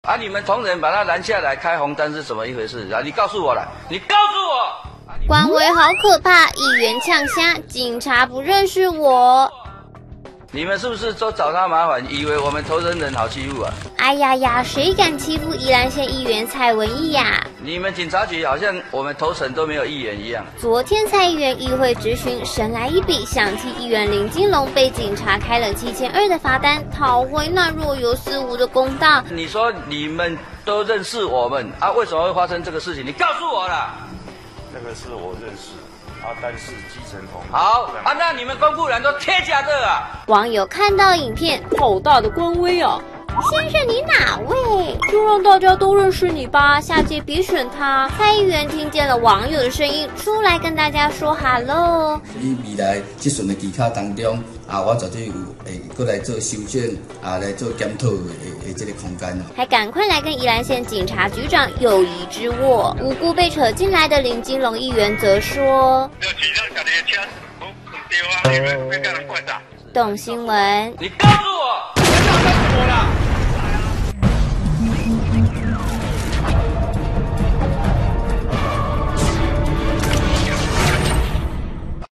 啊！你们同仁把他拦下来开红单是怎么一回事啊？你告诉我来，你告诉我。 官威好可怕，议员呛瞎，警察不认识我。 你们是不是都找他麻烦，以为我们投人人好欺负啊？ 哎呀呀，谁敢欺负宜兰县议员蔡文义呀？ 你们警察局好像我们投审都没有议员一样。 昨天蔡议员议会质询，神来一笔，想替议员林金龙被警察开了7200的罚单，讨回那若有似无的公道。 你说你们都认识我们啊？为什么会发生这个事情？你告诉我啦。 那个是我认识。阿丹是基层同仁。 好啊，那你们公布人都贴假的啊！ 网友看到影片，好大的官威啊！先生，你哪位？就让大家都认识你吧，下届别选他。蔡议员听见了网友的声音，出来跟大家说哈喽。 你未来这顺的期考当中啊，我绝对有过来做修正啊，来做检讨的这个空间啊。 还赶快来跟宜兰县警察局长友谊之握。无辜被扯进来的林金龙议员则说：动新闻， 你告诉我，你告诉我了。